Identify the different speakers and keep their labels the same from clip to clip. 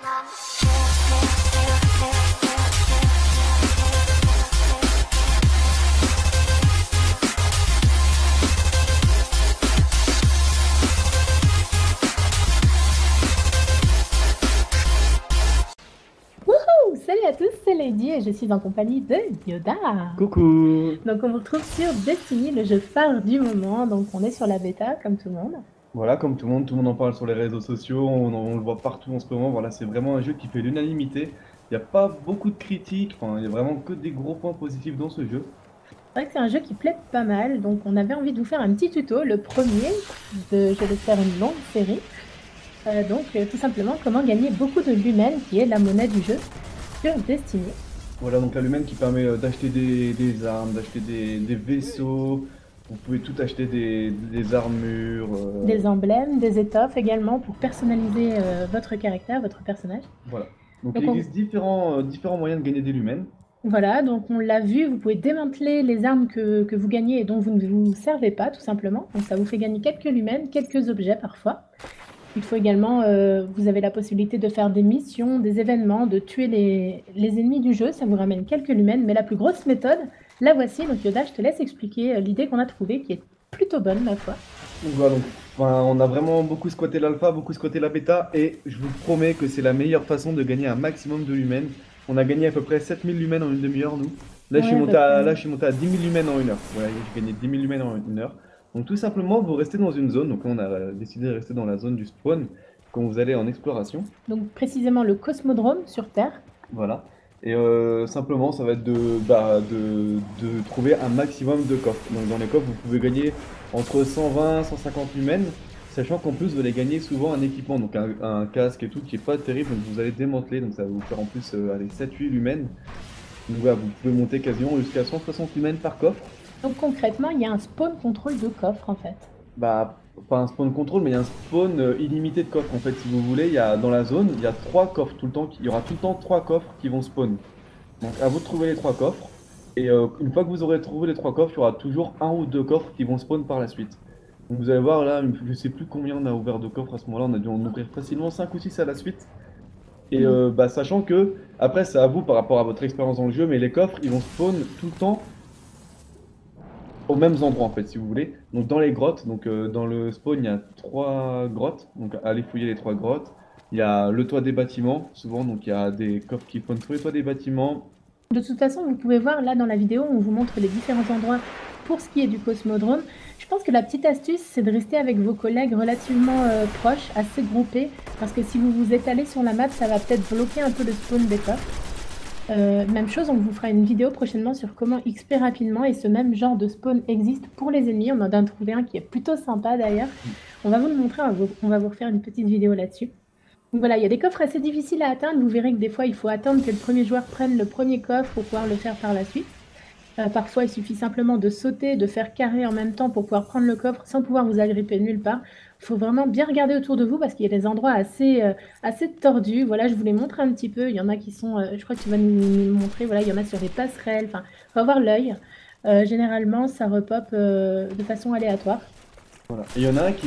Speaker 1: Salut à tous, c'est Lady et je suis en compagnie de Yoda.
Speaker 2: Coucou!
Speaker 1: Donc on vous retrouve sur Destiny, le jeu phare du moment. Donc on est sur la bêta comme tout le monde.
Speaker 2: Voilà, comme tout le monde en parle sur les réseaux sociaux, on le voit partout en ce moment. Voilà, c'est vraiment un jeu qui fait l'unanimité. Il n'y a pas beaucoup de critiques, enfin, il n'y a vraiment que des gros points positifs dans ce jeu.
Speaker 1: C'est vrai que c'est un jeu qui plaît pas mal, donc on avait envie de vous faire un petit tuto, le premier, je vais faire une longue série. Tout simplement comment gagner beaucoup de lumens, qui est la monnaie du jeu, sur Destiny.
Speaker 2: Voilà, donc la Lumen qui permet d'acheter des armes, d'acheter des vaisseaux. Vous pouvez tout acheter des armures.
Speaker 1: Des emblèmes, des étoffes également pour personnaliser votre caractère, votre personnage.
Speaker 2: Voilà. Donc
Speaker 1: Donc
Speaker 2: il
Speaker 1: on,
Speaker 2: existe différents moyens de gagner des lumens.
Speaker 1: Voilà, donc on l'a vu, vous pouvez démanteler les armes que vous gagnez et dont vous ne vous servez pas, tout simplement. Donc ça vous fait gagner quelques lumens, quelques objets parfois. Il faut également, vous avez la possibilité de faire des missions, des événements, de tuer les ennemis du jeu, ça vous ramène quelques lumens. Mais la plus grosse méthode, la voici. Donc Yoda, je te laisse expliquer l'idée qu'on a trouvée, qui est plutôt bonne, ma foi.
Speaker 2: Donc voilà, enfin, on a vraiment beaucoup squatté l'alpha, beaucoup squatté la bêta, et je vous promets que c'est la meilleure façon de gagner un maximum de lumens. On a gagné à peu près 7000 lumens en une demi-heure, nous. Là, je suis
Speaker 1: Ouais,
Speaker 2: monté à,
Speaker 1: bah,
Speaker 2: là, je suis monté à 10 000 lumens en une heure. Voilà, j'ai gagné 10 000 lumens en une heure. Donc tout simplement, vous restez dans une zone. Donc là, on a décidé de rester dans la zone du spawn quand vous allez en exploration.
Speaker 1: donc précisément le cosmodrome sur Terre.
Speaker 2: Voilà. Et simplement, ça va être de trouver un maximum de coffres. Donc dans les coffres, vous pouvez gagner entre 120 et 150 lumens, sachant qu'en plus, vous allez gagner souvent un équipement, donc un casque et tout, qui est pas terrible, donc vous allez démanteler, donc ça va vous faire en plus allez, 7-8 lumens. Donc voilà, vous pouvez monter quasiment jusqu'à 160 lumens par coffre.
Speaker 1: Donc concrètement, il y a un spawn contrôle de coffre en fait.
Speaker 2: Bah, pas un spawn contrôle, mais il y a un spawn illimité de coffres. En fait, si vous voulez, dans la zone, il y a 3 coffres tout le temps. Il y aura tout le temps 3 coffres qui vont spawn. Donc à vous de trouver les 3 coffres. Et une fois que vous aurez trouvé les 3 coffres, il y aura toujours un ou deux coffres qui vont spawn par la suite. Donc vous allez voir là, je sais plus combien on a ouvert de coffres à ce moment-là. On a dû en ouvrir facilement 5 ou 6 à la suite. Et
Speaker 1: Mm.
Speaker 2: bah, sachant que, après, c'est à vous par rapport à votre expérience dans le jeu, mais les coffres, ils vont spawn tout le temps aux mêmes endroits en fait, si vous voulez. Donc dans les grottes, donc dans le spawn, il y a 3 grottes. Donc allez fouiller les 3 grottes. Il y a le toit des bâtiments, souvent, donc il y a des coffres qui spawnent sur les toits des bâtiments.
Speaker 1: De toute façon, vous pouvez voir là dans la vidéo, on vous montre les différents endroits pour ce qui est du cosmodrome. Je pense que la petite astuce, c'est de rester avec vos collègues relativement proches, assez groupés, parce que si vous vous étalez sur la map, ça va peut-être bloquer un peu le spawn des coffres. Même chose, on vous fera une vidéo prochainement sur comment XP rapidement, et ce même genre de spawn existe pour les ennemis. On en a trouvé un qui est plutôt sympa d'ailleurs. On va vous le montrer, on va vous refaire une petite vidéo là-dessus. Donc voilà, il y a des coffres assez difficiles à atteindre. Vous verrez que des fois, il faut attendre que le premier joueur prenne le premier coffre pour pouvoir le faire par la suite. Parfois, il suffit simplement de sauter, de faire carré en même temps pour pouvoir prendre le coffre sans pouvoir vous agripper nulle part. Il faut vraiment bien regarder autour de vous parce qu'il y a des endroits assez tordus. Voilà, je vous les montre un petit peu. Il y en a qui sont, je crois que tu vas nous le montrer. Voilà, il y en a sur des passerelles. Enfin, il faut avoir l'œil. Généralement, ça repop de façon aléatoire.
Speaker 2: Voilà. Et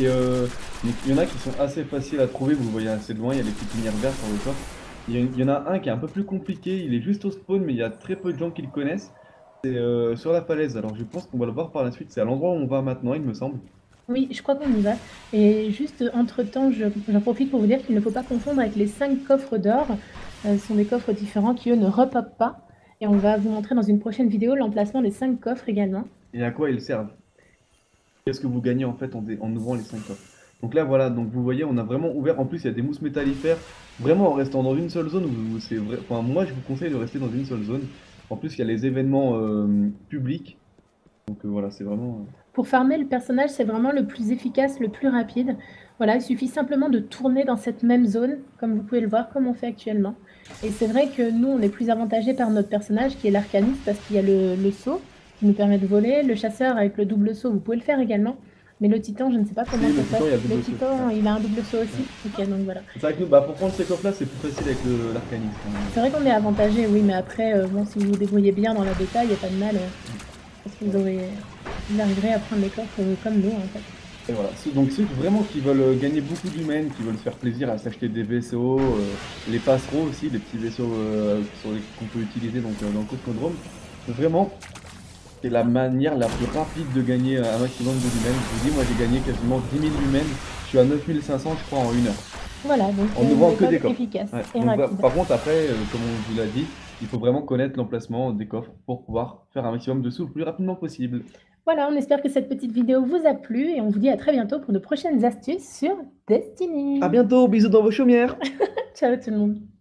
Speaker 2: il y en a qui sont assez faciles à trouver, vous le voyez assez de loin, il y a des petites lumières vertes sur le coffre. Il y en a un qui est un peu plus compliqué, il est juste au spawn, mais il y a très peu de gens qui le connaissent. C'est sur la falaise, alors je pense qu'on va le voir par la suite, c'est à l'endroit où on va maintenant, il me semble.
Speaker 1: Oui, je crois qu'on y va. Et juste entre-temps, j'en profite pour vous dire qu'il ne faut pas confondre avec les 5 coffres d'or. Ce sont des coffres différents qui, eux, ne repopent pas. Et on va vous montrer dans une prochaine vidéo l'emplacement des 5 coffres également.
Speaker 2: Et à quoi ils servent? Qu'est-ce que vous gagnez en fait en ouvrant les 5 coffres? Donc là voilà, donc vous voyez, on a vraiment ouvert, en plus il y a des mousses métallifères, vraiment en restant dans une seule zone, c'est vrai, enfin moi je vous conseille de rester dans une seule zone. En plus il y a les événements publics, donc voilà, c'est vraiment...
Speaker 1: Pour farmer le personnage, c'est vraiment le plus efficace, le plus rapide. Voilà, il suffit simplement de tourner dans cette même zone, comme vous pouvez le voir, comme on fait actuellement. Et c'est vrai que nous, on est plus avantagé par notre personnage, qui est l'arcaniste, parce qu'il y a le saut, qui nous permet de voler. Le chasseur, avec le double saut, vous pouvez le faire également. Mais le titan, je ne sais pas comment
Speaker 2: Si,
Speaker 1: ça
Speaker 2: le
Speaker 1: se passe.
Speaker 2: titan il y a
Speaker 1: Le
Speaker 2: double saut.
Speaker 1: titan, il a un double saut aussi. Ok, donc voilà.
Speaker 2: C'est vrai que nous, bah, pour prendre ces coffres là c'est plus facile avec l'arcaniste, hein.
Speaker 1: C'est vrai qu'on est avantagé, oui, mais après, bon, si vous vous débrouillez bien dans la bêta, il n'y a pas de mal. Parce que vous arriverez à prendre les coffres comme nous, en fait.
Speaker 2: Et voilà. Donc ceux vraiment qui veulent gagner beaucoup d'humaines, qui veulent se faire plaisir à s'acheter des vaisseaux, les passereaux aussi, les petits vaisseaux qu'on peut utiliser donc, dans le cosmodrome, vraiment, c'est la manière la plus rapide de gagner un maximum de l'humaine. Je vous dis, moi j'ai gagné quasiment 10 000 lumens. Je suis à 9500, je crois, en 1 heure.
Speaker 1: Voilà, donc
Speaker 2: En
Speaker 1: une
Speaker 2: ouvrant que
Speaker 1: méthode
Speaker 2: des coffres.
Speaker 1: efficace
Speaker 2: Ouais.
Speaker 1: et
Speaker 2: Donc,
Speaker 1: rapide.
Speaker 2: par contre, après, comme on vous l'a dit, il faut vraiment connaître l'emplacement des coffres pour pouvoir faire un maximum de sous le plus rapidement possible.
Speaker 1: Voilà, on espère que cette petite vidéo vous a plu et on vous dit à très bientôt pour de prochaines astuces sur
Speaker 2: À
Speaker 1: Destiny.
Speaker 2: bientôt, bisous dans vos chaumières!
Speaker 1: Ciao tout le monde.